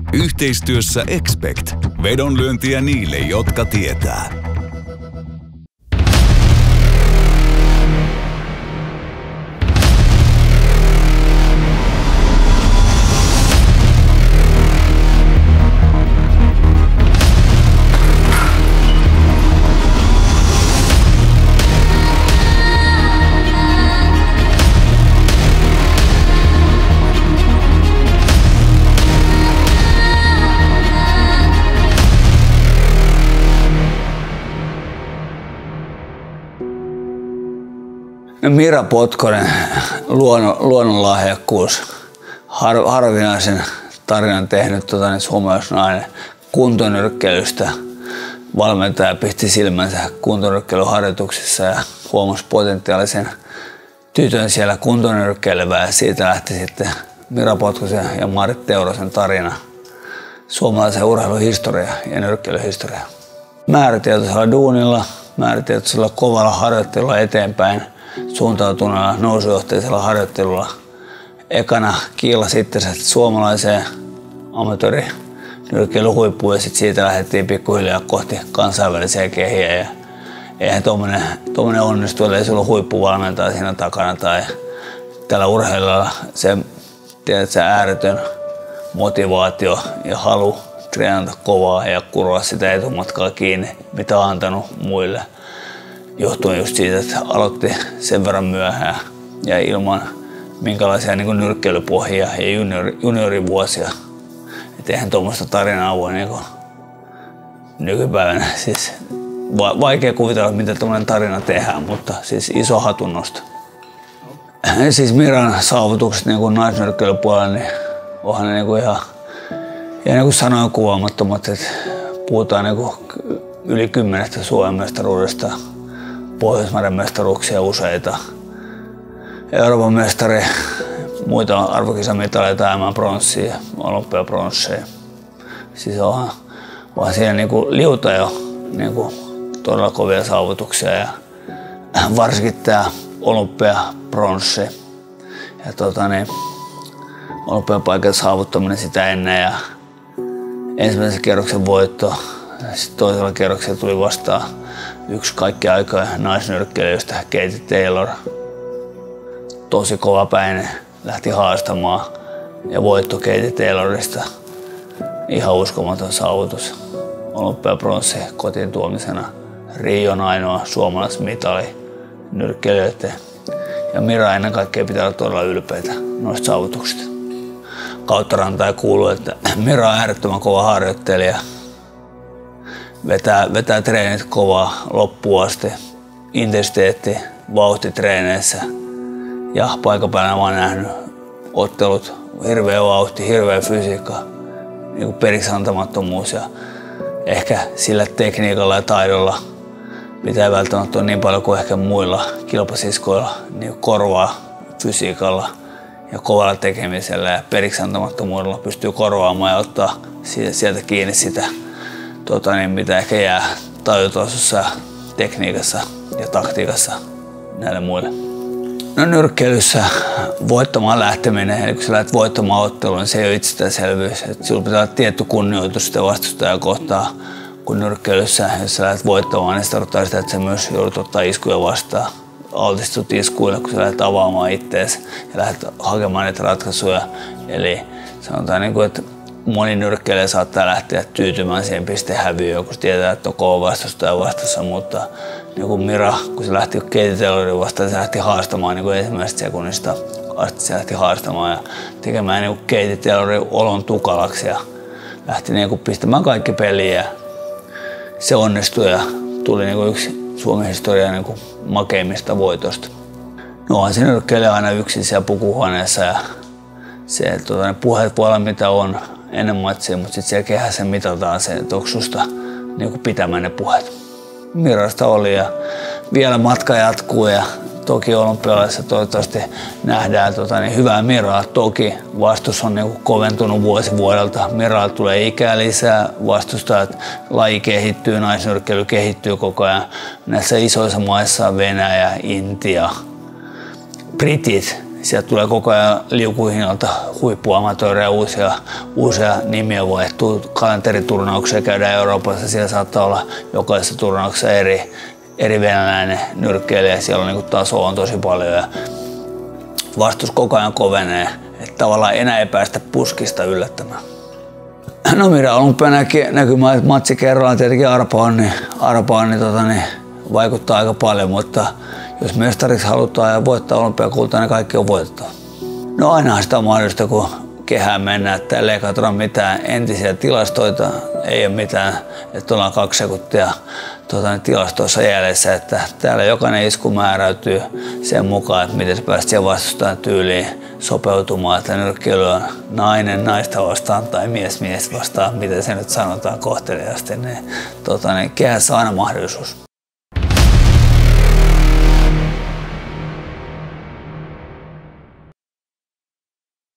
Yhteistyössä Expect. Vedonlyöntiä niille, jotka tietää. Mira Potkonen, luonnonlahjakkuus, harvinaisen tarinan tehnyt suomalaisnainen kuntonyrkkeilystä. Valmentaja pisti silmänsä kuntonyrkkeilyharjoituksissa ja huomasi potentiaalisen tytön siellä kuntonyrkkeilevää ja siitä lähti sitten Mira Potkosen ja Marit Teurosen tarina suomalaisen urheiluhistoria ja nyrkkeilyhistoria. Määrätietoisella duunilla, määrätietoisella kovalla harjoittelulla eteenpäin, suuntautuneella nousujohteisella harjoittelulla. Ekana kiilla sitten suomalaiseen amatöörinyrkkeilyhuippuun ja sitten siitä lähdettiin pikkuhiljaa kohti kansainvälisiä kehiä. Ja eihän tommonen onnistu, ellei sulla huippuvalmentaja siinä takana tai tällä urheilijalla se ääretön motivaatio ja halu treenata kovaa ja kuroa sitä etumatkaa kiinni, mitä on antanut muille. Johtuen just siitä, että aloitti sen verran myöhään ja ilman minkälaisia nyrkkeilypohjia ja juniorivuosia. Et eihän tuommoista tarinaa voi nykypäivänä. Siis vaikea kuvitella, mitä tuommoinen tarina tehdään, mutta siis iso hatunnosto. Siis Miran saavutukset naisnyrkkeilypuolella, niin onhan ne ihan sanoin kuvaamattomat, että puhutaan yli 10 Suomen mestaruudesta. Pohjoismaiden mestaruuksia useita, Euroopan mestari, muita arvokisamitaleita, MM-pronssia ja olympiapronsseja. Siis onhan siinä liuta jo todella kovia saavutuksia ja varsinkin tämä olympiapronssi ja olympiapaikan saavuttaminen sitä ennen ja ensimmäisen kierroksen voitto. Sitten toisella kierroksella tuli vastaan yksi kaikkien aikojen naisnyrkkeilijöistä, Katie Taylor. Tosi kovapäinen, lähti haastamaan ja voitto Katie Taylorista. Ihan uskomaton saavutus. Olympiapronssi kotiin tuomisena. Rion ainoa suomalaismitali nyrkkeilijöiden. Ja Mira ennen kaikkea pitää olla todella ylpeitä noista saavutuksista. Kauttarantaan kuuluu, että Mira on äärettömän kova harjoittelija. Vetää treenit kovaa loppuun asti, intensiteetti, vauhti treeneissä ja paikan päällä mä oon nähnyt ottelut, hirveä vauhti, hirveä fysiikka, periksi antamattomuus ja ehkä sillä tekniikalla ja taidolla, mitä ei välttämättä ole niin paljon kuin ehkä muilla kilpasiskoilla, niin korvaa fysiikalla ja kovalla tekemisellä ja periksi antamattomuudella pystyy korvaamaan ja ottaa sieltä kiinni sitä. Mitä ehkä jää tajutasossa, tekniikassa ja taktiikassa näille muille. No nyrkkeilyssä voittamaan lähteminen, eli kun sä lähdet voittamaan ottelua, niin se ei ole itsestäänselvyys. Sulla pitää olla tietty kunnioitus sitä vastustajaa kohtaan, kun nyrkkeilyssä, jos sä lähdet voittamaan, niin se tarkoittaa sitä, että sä myös joudut ottaa iskuja vastaan. Altistut iskuille, kun sä lähdet avaamaan ittees ja lähdet hakemaan niitä ratkaisuja. Eli sanotaan, että moni nyrkkeilijä saattaa lähteä tyytymään siihen pistehäviöön, kun se tietää, että on kova vastustaja vastassa, mutta niin kuin Mira, kun se lähti Katie Taylorin vastaan, se lähti haastamaan ensimmäisestä sekunnista asti, se lähti haastamaan ja tekemään Katie Taylorin olon tukalaksi ja lähti pistämään kaikki peliä ja se onnistui ja tuli yksi Suomen historian makeimmista voitosta. No onhan se nyrkkeilijä aina yksin siellä pukuhuoneessa ja se puheet voi olla mitä on ennen matsia, mutta sitten siellä kehässä mitataan se, että onko susta pitämään ne puheet. Mirasta oli ja vielä matka jatkuu ja toki olympialaisissa toivottavasti nähdään hyvää Miraa. Toki vastus on koventunut vuosi vuodelta. Miralla tulee ikää lisää, vastustajat, laji kehittyy, naisnyrkkeily kehittyy koko ajan. Näissä isoissa maissa Venäjä, Intia, Britit, sieltä tulee koko ajan liukuhinnalta huippuamatöörejä, uusia nimiä vaihtuu, kalenteriturnauksia käydään Euroopassa, siellä saattaa olla jokaisessa turnauksessa eri venäläinen nyrkkeilijä, siellä on, niin taso on tosi paljon ja vastus koko ajan kovenee, että tavallaan enää ei päästä puskista yllättämään. No Mira Olympian näkymään, että matsi kerrallaan tietenkin arpaan niin vaikuttaa aika paljon, mutta jos mestariksi halutaan ja voittaa olympiakultaa, niin kaikki on voitettava. No ainahan sitä on mahdollista, kun kehään mennään, että täällä ei katsota mitään entisiä tilastoita, ei ole mitään, että ollaan 2 sekuntia tilastoissa jäljessä, että täällä jokainen isku määräytyy sen mukaan, että miten se päästä siihen vastustajan tyyliin sopeutumaan, että nyrkkeily on nainen naista vastaan tai mies vastaan, miten se nyt sanotaan kohteliaasti, niin kehässä on aina mahdollisuus.